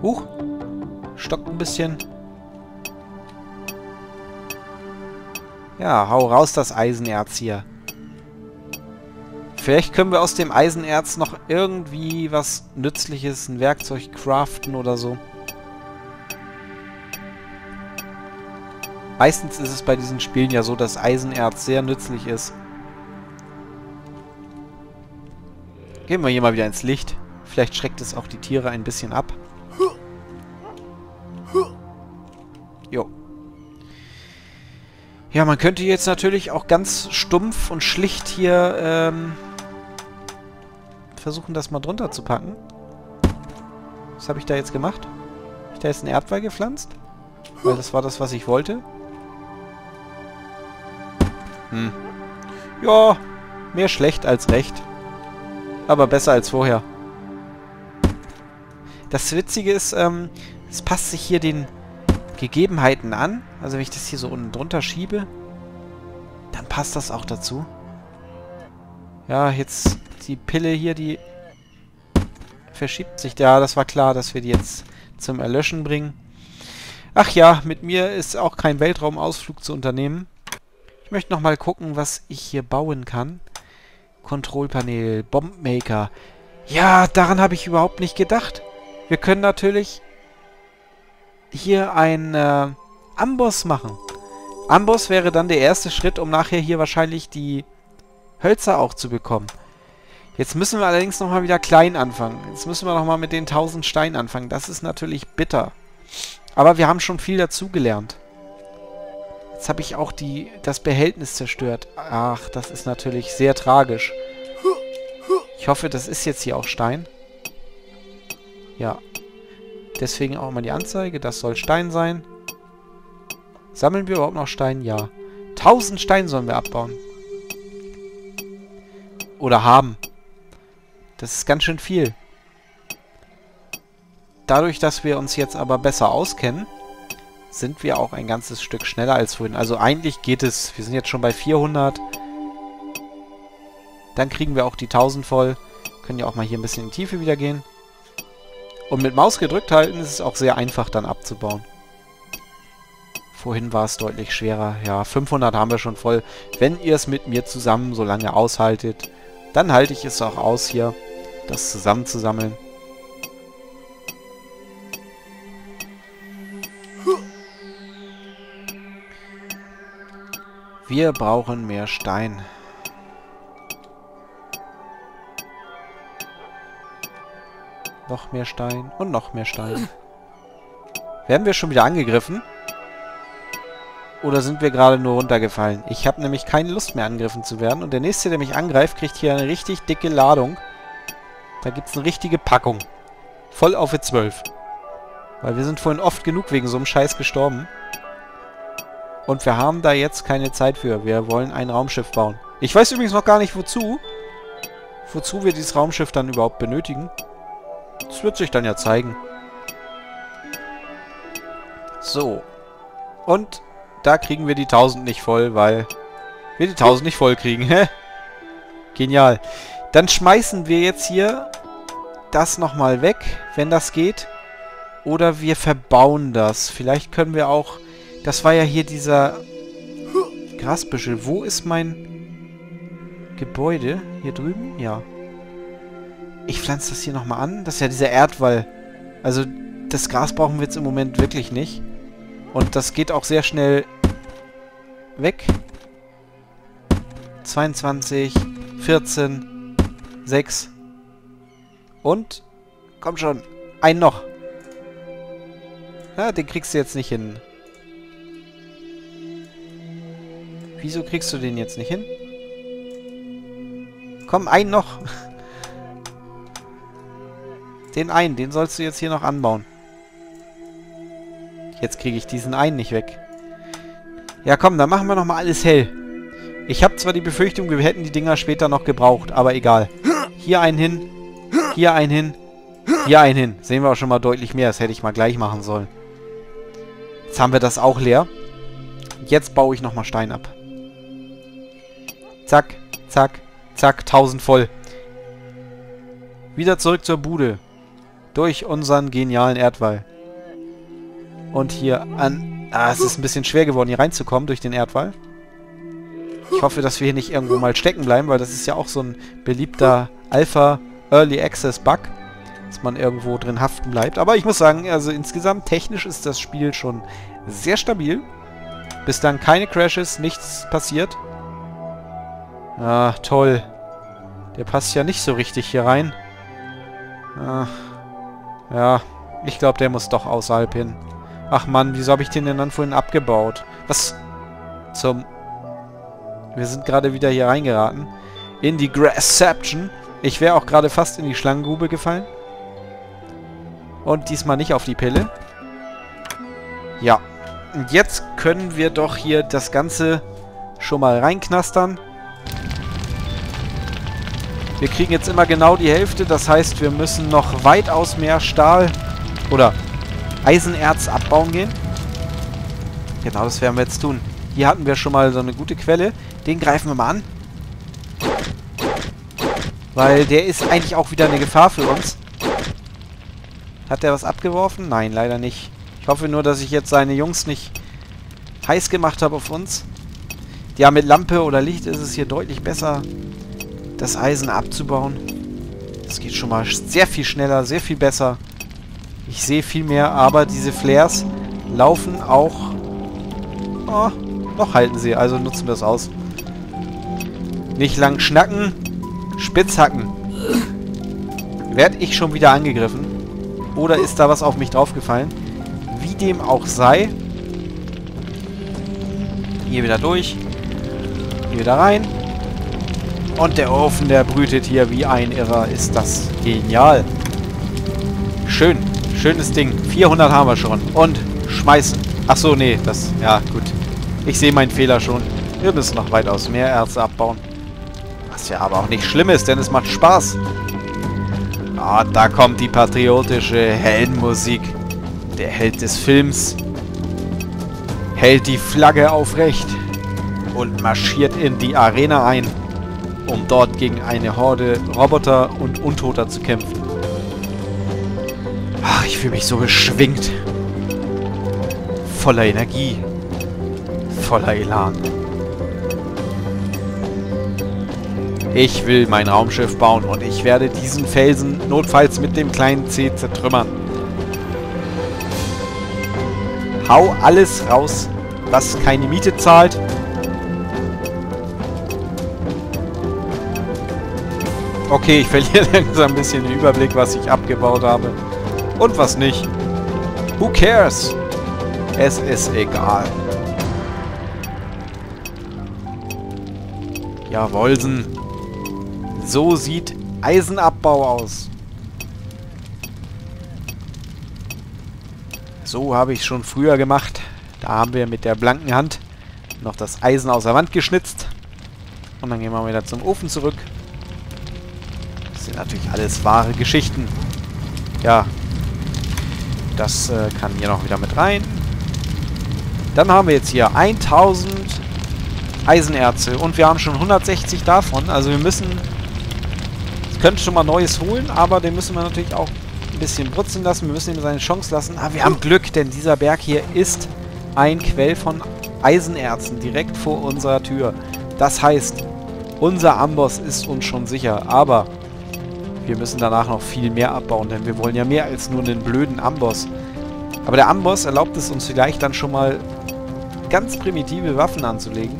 Huch. Stockt ein bisschen. Ja, hau raus das Eisenerz hier. Vielleicht können wir aus dem Eisenerz noch irgendwie was Nützliches, ein Werkzeug craften oder so. Meistens ist es bei diesen Spielen ja so, dass Eisenerz sehr nützlich ist. Gehen wir hier mal wieder ins Licht. Vielleicht schreckt es auch die Tiere ein bisschen ab. Jo. Ja, man könnte jetzt natürlich auch ganz stumpf und schlicht hier versuchen, das mal drunter zu packen. Was habe ich da jetzt gemacht? Habe ich da jetzt einen Erdwall gepflanzt? Weil das war das, was ich wollte. Ja, mehr schlecht als recht. Aber besser als vorher. Das Witzige ist, es passt sich hier den Gegebenheiten an. Also wenn ich das hier so unten drunter schiebe, dann passt das auch dazu. Ja, jetzt die Pille hier, die verschiebt sich. Ja, das war klar, dass wir die jetzt zum Erlöschen bringen. Ach ja, mit mir ist auch kein Weltraumausflug zu unternehmen. Ich möchte nochmal gucken, was ich hier bauen kann. Kontrollpanel, Bombmaker. Ja, daran habe ich überhaupt nicht gedacht. Wir können natürlich hier ein Amboss machen. Amboss wäre dann der erste Schritt, um nachher hier wahrscheinlich die Hölzer auch zu bekommen. Jetzt müssen wir allerdings nochmal wieder klein anfangen. Jetzt müssen wir nochmal mit den 1000 Steinen anfangen. Das ist natürlich bitter. Aber wir haben schon viel dazugelernt. Jetzt habe ich auch das Behältnis zerstört. Ach, das ist natürlich sehr tragisch. Ich hoffe, das ist jetzt hier auch Stein. Ja. Deswegen auch mal die Anzeige. Das soll Stein sein. Sammeln wir überhaupt noch Stein? Ja. 1000 Steine sollen wir abbauen. Oder haben. Das ist ganz schön viel. Dadurch, dass wir uns jetzt aber besser auskennen, sind wir auch ein ganzes Stück schneller als vorhin. Also eigentlich geht es. Wir sind jetzt schon bei 400. Dann kriegen wir auch die 1000 voll. Können ja auch mal hier ein bisschen in die Tiefe wieder gehen. Und mit Maus gedrückt halten ist es auch sehr einfach dann abzubauen. Vorhin war es deutlich schwerer. Ja, 500 haben wir schon voll. Wenn ihr es mit mir zusammen so lange aushaltet, dann halte ich es auch aus hier, das zusammenzusammeln. Wir brauchen mehr Stein. Noch mehr Stein und noch mehr Stein. Werden wir schon wieder angegriffen? Oder sind wir gerade nur runtergefallen? Ich habe nämlich keine Lust mehr angegriffen zu werden. Und der nächste, der mich angreift, kriegt hier eine richtig dicke Ladung. Da gibt es eine richtige Packung. Voll auf 12. Weil wir sind vorhin oft genug wegen so einem Scheiß gestorben. Und wir haben da jetzt keine Zeit für. Wir wollen ein Raumschiff bauen. Ich weiß übrigens noch gar nicht, wozu. Wozu wir dieses Raumschiff dann überhaupt benötigen. Das wird sich dann ja zeigen. So. Und da kriegen wir die 1000 nicht voll, weil wir die 1000 nicht voll kriegen. Hä? Genial. Dann schmeißen wir jetzt hier das nochmal weg, wenn das geht. Oder wir verbauen das. Vielleicht können wir auch... Das war ja hier dieser Grasbüschel. Wo ist mein Gebäude? Hier drüben? Ja. Ich pflanze das hier nochmal an. Das ist ja dieser Erdwall. Also das Gras brauchen wir jetzt im Moment wirklich nicht. Und das geht auch sehr schnell weg. 22, 14, 6. Und? Komm schon. Einen noch. Ja, den kriegst du jetzt nicht hin. Wieso kriegst du den jetzt nicht hin? Komm, einen noch. Den sollst du jetzt hier noch anbauen. Jetzt kriege ich diesen einen nicht weg. Ja, komm, dann machen wir nochmal alles hell. Ich habe zwar die Befürchtung, wir hätten die Dinger später noch gebraucht, aber egal. Hier einen hin. Hier einen hin. Hier einen hin. Sehen wir auch schon mal deutlich mehr. Das hätte ich mal gleich machen sollen. Jetzt haben wir das auch leer. Jetzt baue ich nochmal Stein ab. Zack, zack, zack. 1000 voll. Wieder zurück zur Bude. durch unseren genialen Erdwall. Und hier an... es ist ein bisschen schwer geworden, hier reinzukommen durch den Erdwall. Ich hoffe, dass wir hier nicht irgendwo mal stecken bleiben, weil das ist ja auch so ein beliebter Alpha Early Access Bug, dass man irgendwo drin haften bleibt. Aber ich muss sagen, also insgesamt technisch ist das Spiel schon sehr stabil. Bislang keine Crashes, nichts passiert. Ah, toll. Der passt ja nicht so richtig hier rein. Ja, ich glaube, der muss doch außerhalb hin. Ach Mann, wieso habe ich den denn dann vorhin abgebaut? Was zum... Wir sind gerade wieder hier reingeraten. In die Grassception. Ich wäre auch gerade fast in die Schlangengrube gefallen. Und diesmal nicht auf die Pille. Ja. Und jetzt können wir doch hier das Ganze schon mal reinknastern. Wir kriegen jetzt immer genau die Hälfte. Das heißt, wir müssen noch weitaus mehr Stahl oder Eisenerz abbauen gehen. Genau, das werden wir jetzt tun. Hier hatten wir schon mal so eine gute Quelle. Den greifen wir mal an. Weil der ist eigentlich auch wieder eine Gefahr für uns. Hat der was abgeworfen? Nein, leider nicht. Ich hoffe nur, dass ich jetzt seine Jungs nicht heiß gemacht habe auf uns. Ja, mit Lampe oder Licht ist es hier deutlich besser, das Eisen abzubauen. Das geht schon mal sehr viel schneller, sehr viel besser. Ich sehe viel mehr, aber diese Flares laufen auch... Oh, noch halten sie, also nutzen wir es aus. Nicht lang schnacken, spitz hacken. Werde ich schon wieder angegriffen? Oder ist da was auf mich draufgefallen? Wie dem auch sei. Hier wieder durch. Hier wieder rein. Und der Ofen, der brütet hier wie ein Irrer. Ist das genial. Schön. Schönes Ding. 400 haben wir schon. Und schmeißen. Achso, nee. Das... Ja, gut. Ich sehe meinen Fehler schon. Wir müssen noch weitaus mehr Erze abbauen. Was ja aber auch nicht schlimm ist, denn es macht Spaß. Ah, da kommt die patriotische Heldenmusik. Der Held des Films hält die Flagge aufrecht und marschiert in die Arena ein, um dort gegen eine Horde Roboter und Untoter zu kämpfen. Ach, ich fühle mich so beschwingt. Voller Energie. Voller Elan. Ich will mein Raumschiff bauen und ich werde diesen Felsen notfalls mit dem kleinen C zertrümmern. Hau alles raus, was keine Miete zahlt. Okay, ich verliere langsam ein bisschen den Überblick, was ich abgebaut habe. Und was nicht. Who cares? Es ist egal. Jawohlsen. So sieht Eisenabbau aus. So habe ich schon früher gemacht. Da haben wir mit der blanken Hand noch das Eisen aus der Wand geschnitzt. Und dann gehen wir wieder zum Ofen zurück. Das sind natürlich alles wahre Geschichten. Ja. Das kann hier noch wieder mit rein. Dann haben wir jetzt hier 1000 Eisenerze. Und wir haben schon 160 davon. Also wir müssen... können schon mal Neues holen, aber den müssen wir natürlich auch ein bisschen brutzeln lassen. Wir müssen ihm seine Chance lassen. Aber wir haben Glück, denn dieser Berg hier ist ein Quell von Eisenerzen direkt vor unserer Tür. Das heißt, unser Amboss ist uns schon sicher, aber wir müssen danach noch viel mehr abbauen, denn wir wollen ja mehr als nur einen blöden Amboss. Aber der Amboss erlaubt es uns vielleicht dann schon mal ganz primitive Waffen anzulegen.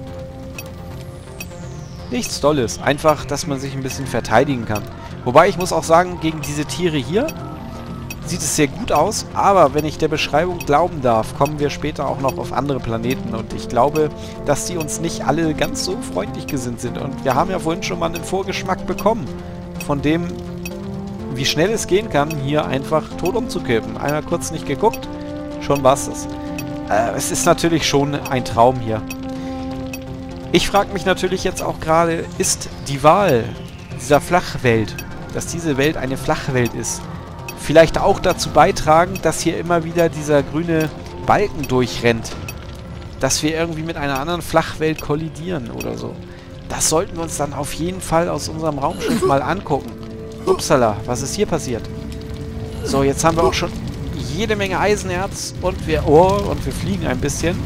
Nichts Tolles. Einfach, dass man sich ein bisschen verteidigen kann. Wobei, ich muss auch sagen, gegen diese Tiere hier sieht es sehr gut aus. Aber wenn ich der Beschreibung glauben darf, kommen wir später auch noch auf andere Planeten. Und ich glaube, dass die uns nicht alle ganz so freundlich gesinnt sind. Und wir haben ja vorhin schon mal einen Vorgeschmack bekommen. Von dem, wie schnell es gehen kann, hier einfach tot umzukippen. Einmal kurz nicht geguckt, schon war es das. Es ist natürlich schon ein Traum hier. Ich frage mich natürlich jetzt auch gerade, ist die Wahl dieser Flachwelt, dass diese Welt eine Flachwelt ist, vielleicht auch dazu beitragen, dass hier immer wieder dieser grüne Balken durchrennt, dass wir irgendwie mit einer anderen Flachwelt kollidieren oder so. Das sollten wir uns dann auf jeden Fall aus unserem Raumschiff mal angucken. Upsala, was ist hier passiert? So, jetzt haben wir auch schon jede Menge Eisenerz und wir fliegen ein bisschen.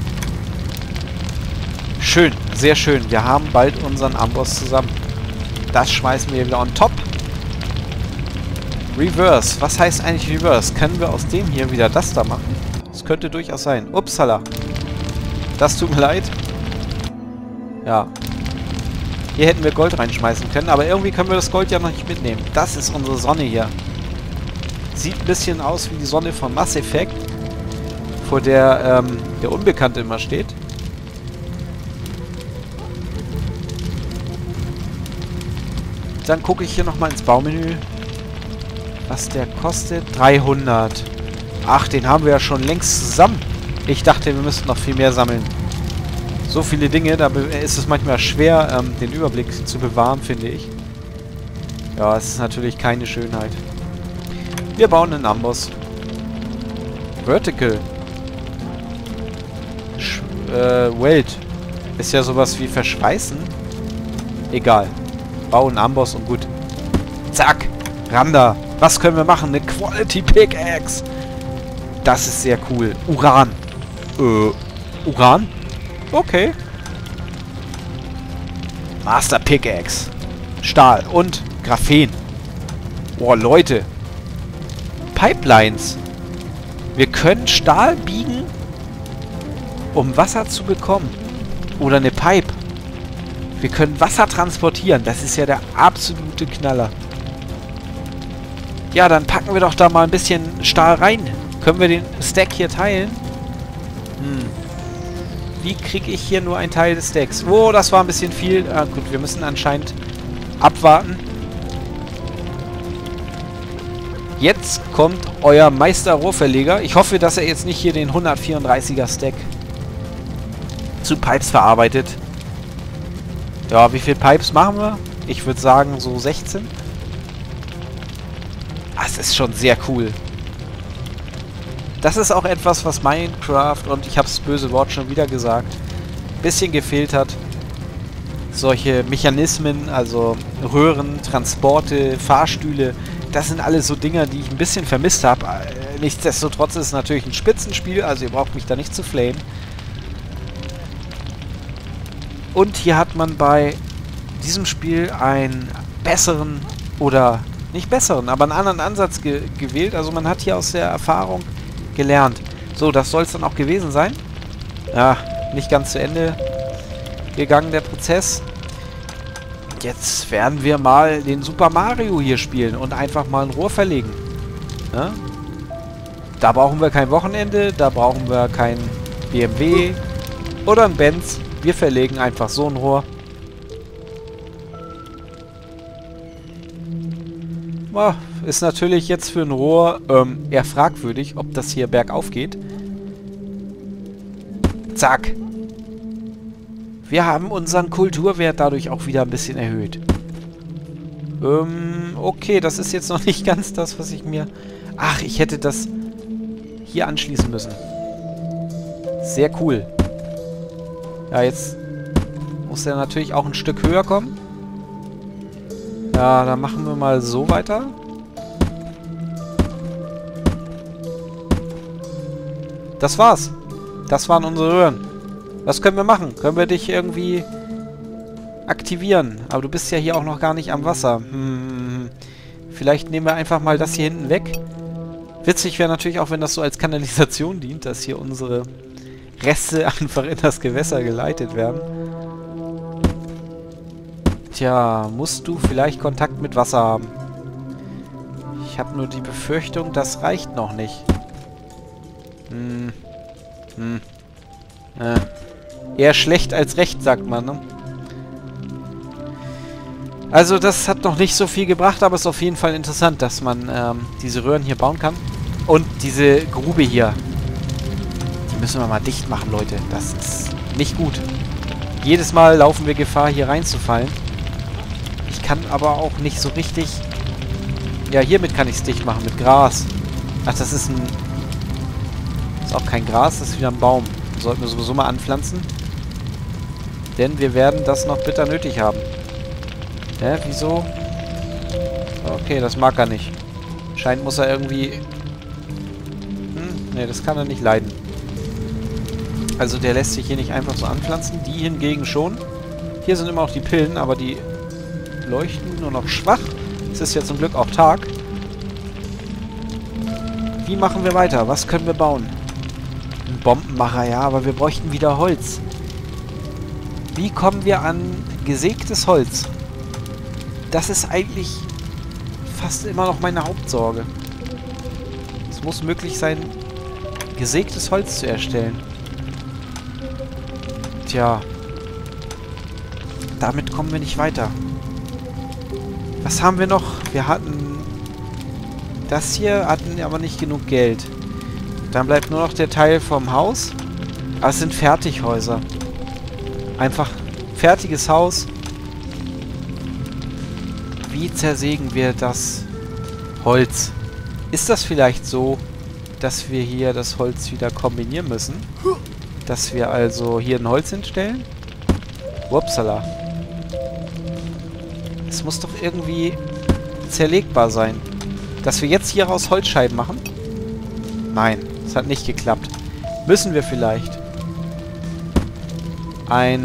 Schön, sehr schön. Wir haben bald unseren Amboss zusammen. Das schmeißen wir wieder on top. Reverse. Was heißt eigentlich Reverse? Können wir aus dem hier wieder das da machen? Das könnte durchaus sein. Upsala. Das tut mir leid. Ja. Hier hätten wir Gold reinschmeißen können, aber irgendwie können wir das Gold ja noch nicht mitnehmen. Das ist unsere Sonne hier. Sieht ein bisschen aus wie die Sonne von Mass Effect, vor der der Unbekannte immer steht. Dann gucke ich hier nochmal ins Baumenü, was der kostet. 300. Ach, den haben wir ja schon längst zusammen. Ich dachte, wir müssten noch viel mehr sammeln. So viele Dinge, da ist es manchmal schwer, den Überblick zu bewahren, finde ich. Ja, es ist natürlich keine Schönheit. Wir bauen einen Amboss. Vertical. Welt. Ist ja sowas wie verschweißen. Egal. Bau einen Amboss und gut. Zack. Randa. Was können wir machen? Eine Quality Pickaxe. Das ist sehr cool. Uran. Uran? Okay. Master Pickaxe. Stahl und Graphen. Boah, Leute. Pipelines. Wir können Stahl biegen, um Wasser zu bekommen. Oder eine Pipe. Wir können Wasser transportieren. Das ist ja der absolute Knaller. Ja, dann packen wir doch da mal ein bisschen Stahl rein. Können wir den Stack hier teilen? Wie kriege ich hier nur einen Teil des Stacks? Oh, das war ein bisschen viel. Ah, gut, wir müssen anscheinend abwarten. Jetzt kommt euer Meister-Rohrverleger. Ich hoffe, dass er jetzt nicht hier den 134er Stack zu Pipes verarbeitet. Ja, wie viele Pipes machen wir? Ich würde sagen so 16. Das ist schon sehr cool. Das ist auch etwas, was Minecraft, und ich habe das böse Wort schon wieder gesagt, ein bisschen gefehlt hat. Solche Mechanismen, also Röhren, Transporte, Fahrstühle, das sind alles so Dinger, die ich ein bisschen vermisst habe. Nichtsdestotrotz ist es natürlich ein Spitzenspiel, also ihr braucht mich da nicht zu flamen. Und hier hat man bei diesem Spiel einen besseren, oder nicht besseren, aber einen anderen Ansatz gewählt. Also man hat hier aus der Erfahrung gelernt. So, das soll es dann auch gewesen sein. Ja, nicht ganz zu Ende gegangen, der Prozess. Jetzt werden wir mal den Super Mario hier spielen und einfach mal ein Rohr verlegen. Ja? Da brauchen wir kein Wochenende, da brauchen wir kein BMW oder ein Benz. Wir verlegen einfach so ein Rohr. Oh, ist natürlich jetzt für ein Rohr eher fragwürdig, ob das hier bergauf geht. Zack. Wir haben unseren Kulturwert dadurch auch wieder ein bisschen erhöht. Okay, das ist jetzt noch nicht ganz das, was ich mir... Ach, ich hätte das hier anschließen müssen. Sehr cool. Ja, jetzt muss er natürlich auch ein Stück höher kommen. Ja, dann machen wir mal so weiter. Das war's. Das waren unsere Röhren. Was können wir machen? Können wir dich irgendwie aktivieren? Aber du bist ja hier auch noch gar nicht am Wasser. Vielleicht nehmen wir einfach mal das hier hinten weg. Witzig wäre natürlich auch, wenn das so als Kanalisation dient, dass hier unsere Reste einfach in das Gewässer geleitet werden. Tja, musst du vielleicht Kontakt mit Wasser haben? Ich habe nur die Befürchtung, das reicht noch nicht. Eher schlecht als recht, sagt man, ne? Also das hat noch nicht so viel gebracht, aber es ist auf jeden Fall interessant, dass man diese Röhren hier bauen kann. Und diese Grube hier, die müssen wir mal dicht machen, Leute. Das ist nicht gut. Jedes Mal laufen wir Gefahr, hier reinzufallen. Ich kann aber auch nicht so richtig... Ja, hiermit kann ich es dicht machen, mit Gras. Ach, das ist ein... Das ist auch kein Gras, das ist wieder ein Baum. Den sollten wir sowieso mal anpflanzen. Denn wir werden das noch bitter nötig haben. Wieso? Okay, das mag er nicht. Scheint muss er irgendwie... ne, das kann er nicht leiden. Also der lässt sich hier nicht einfach so anpflanzen. Die hingegen schon. Hier sind immer noch die Pillen, aber die leuchten nur noch schwach. Es ist ja zum Glück auch Tag. Wie machen wir weiter? Was können wir bauen? Ein Bombenmacher, ja, aber wir bräuchten wieder Holz. Wie kommen wir an gesägtes Holz? Das ist eigentlich fast immer noch meine Hauptsorge. Es muss möglich sein, gesägtes Holz zu erstellen. Tja. Damit kommen wir nicht weiter. Was haben wir noch? Wir hatten... Das hier hatten aber nicht genug Geld. Dann bleibt nur noch der Teil vom Haus. Aber es sind Fertighäuser. Einfach fertiges Haus. Wie zersägen wir das Holz? Ist das vielleicht so, dass wir hier das Holz wieder kombinieren müssen? Dass wir also hier ein Holz hinstellen? Upsala. Es muss doch irgendwie zerlegbar sein. Dass wir jetzt hieraus Holzscheiben machen? Nein, es hat nicht geklappt. Müssen wir vielleicht ein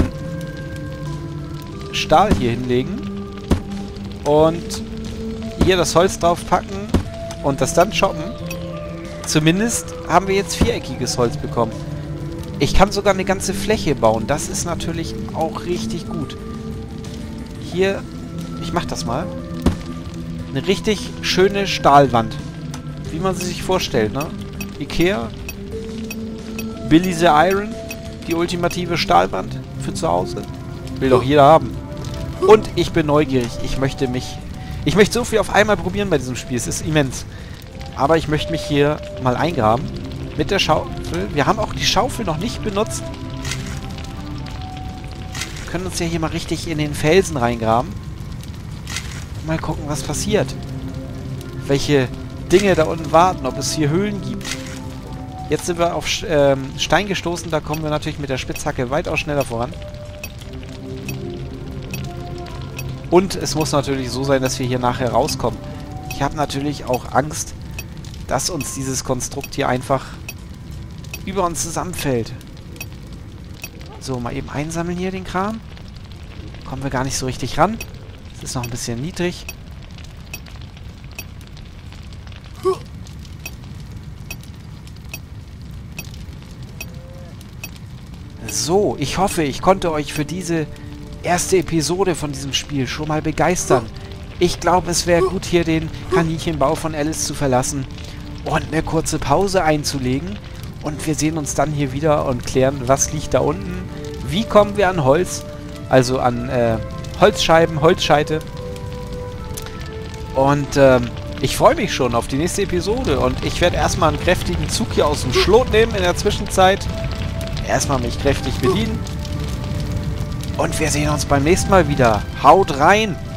Stahl hier hinlegen und hier das Holz drauf packen und das dann choppen? Zumindest haben wir jetzt viereckiges Holz bekommen. Ich kann sogar eine ganze Fläche bauen. Das ist natürlich auch richtig gut. Hier, ich mach das mal. Eine richtig schöne Stahlwand. Wie man sie sich vorstellt, ne? Ikea. Billy the Iron. Die ultimative Stahlwand für zu Hause. Will doch jeder haben. Und ich bin neugierig. Ich möchte so viel auf einmal probieren bei diesem Spiel. Es ist immens. Aber ich möchte mich hier mal eingraben. Mit der Schaufel. Wir haben auch die Schaufel noch nicht benutzt. Wir können uns ja hier mal richtig in den Felsen reingraben. Mal gucken, was passiert. Welche Dinge da unten warten. Ob es hier Höhlen gibt. Jetzt sind wir auf Stein gestoßen. Da kommen wir natürlich mit der Spitzhacke weitaus schneller voran. Und es muss natürlich so sein, dass wir hier nachher rauskommen. Ich habe natürlich auch Angst, dass uns dieses Konstrukt hier einfach über uns zusammenfällt. So, mal eben einsammeln hier den Kram. Kommen wir gar nicht so richtig ran. Es ist noch ein bisschen niedrig. So, ich hoffe, ich konnte euch für diese erste Episode von diesem Spiel schon mal begeistern. Ich glaube, es wäre gut, hier den Kaninchenbau von Alice zu verlassen und eine kurze Pause einzulegen. Und wir sehen uns dann hier wieder und klären, was liegt da unten. Wie kommen wir an Holz? Also an Holzscheiben, Holzscheite. Und ich freue mich schon auf die nächste Episode. Und ich werde erstmal einen kräftigen Zug hier aus dem Schlot nehmen in der Zwischenzeit. Erstmal mich kräftig bedienen. Und wir sehen uns beim nächsten Mal wieder. Haut rein!